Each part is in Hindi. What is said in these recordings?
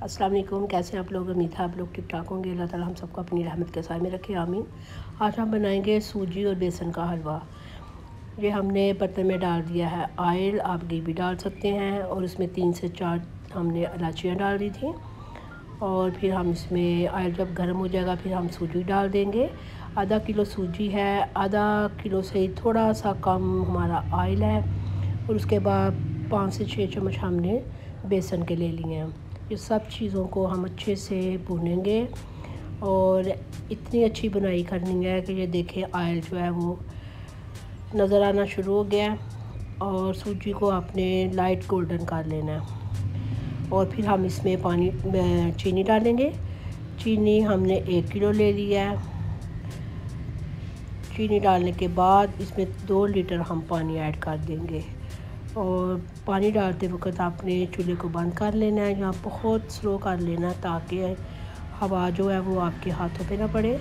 अस्सलाम वालेकुम। कैसे हैं आप लोग? उम्मीद है आप लोग ठीक ठाक होंगे। अल्लाह ताला हम सबको अपनी रहमत के साए में रखे, आमीन। आज हम बनाएंगे सूजी और बेसन का हलवा। ये हमने बर्तन में डाल दिया है ऑयल, आप घी भी डाल सकते हैं। और उसमें 3 से 4 हमने इलायचियाँ डाल दी थी। और फिर हम इसमें ऑयल जब गर्म हो जाएगा फिर हम सूजी डाल देंगे। आधा किलो सूजी है, आधा किलो से थोड़ा सा कम हमारा ऑयल है। और उसके बाद 5 से 6 चम्मच हमने बेसन के ले लिए हैं। ये सब चीज़ों को हम अच्छे से भूनेंगे और इतनी अच्छी बुनाई करनी है कि ये देखें ऑयल जो है वो नज़र आना शुरू हो गया है। और सूजी को आपने लाइट गोल्डन कर लेना है। और फिर हम इसमें चीनी डालेंगे। चीनी हमने 1 किलो ले लिया है। चीनी डालने के बाद इसमें 2 लीटर हम पानी ऐड कर देंगे। और पानी डालते वक्त आपने चूल्हे को बंद कर लेना है, यहाँ बहुत स्लो कर लेना है ताकि हवा जो है वो आपके हाथों पे ना पड़े।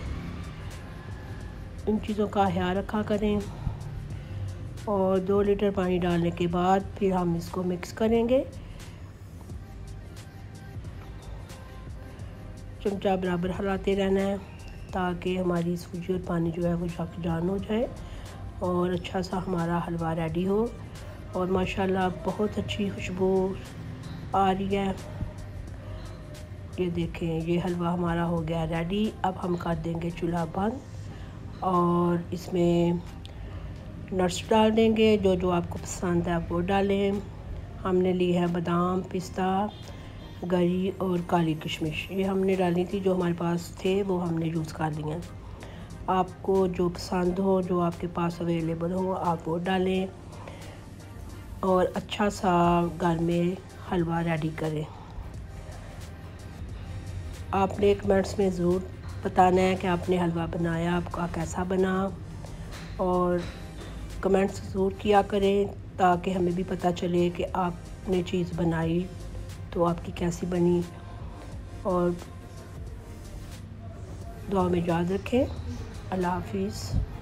इन चीज़ों का ख्याल रखा करें। और 2 लीटर पानी डालने के बाद फिर हम इसको मिक्स करेंगे। चमचा बराबर हिलाते रहना है ताकि हमारी सूजी और पानी जो है वो यकजान हो जाए और अच्छा सा हमारा हलवा रेडी हो। और माशाल्लाह बहुत अच्छी खुशबू आ रही है। ये देखें, ये हलवा हमारा हो गया रेडी। अब हम कर देंगे चूल्हा बंद और इसमें नट्स डाल देंगे। जो जो आपको पसंद है आप वो डालें। हमने ली है बादाम, पिस्ता, गरी और काली किशमिश। ये हमने डाली थी, जो हमारे पास थे वो हमने यूज़ कर लिए हैं। आपको जो पसंद हो, जो आपके पास अवेलेबल हो, आप वो डालें और अच्छा सा घर में हलवा रेडी करें। आपने कमेंट्स में ज़रूर बताना है कि आपने हलवा बनाया, आपका कैसा बना। और कमेंट्स ज़रूर किया करें ताकि हमें भी पता चले कि आपने चीज़ बनाई तो आपकी कैसी बनी। और दुआ में याद रखें। अल्लाह हाफिज़।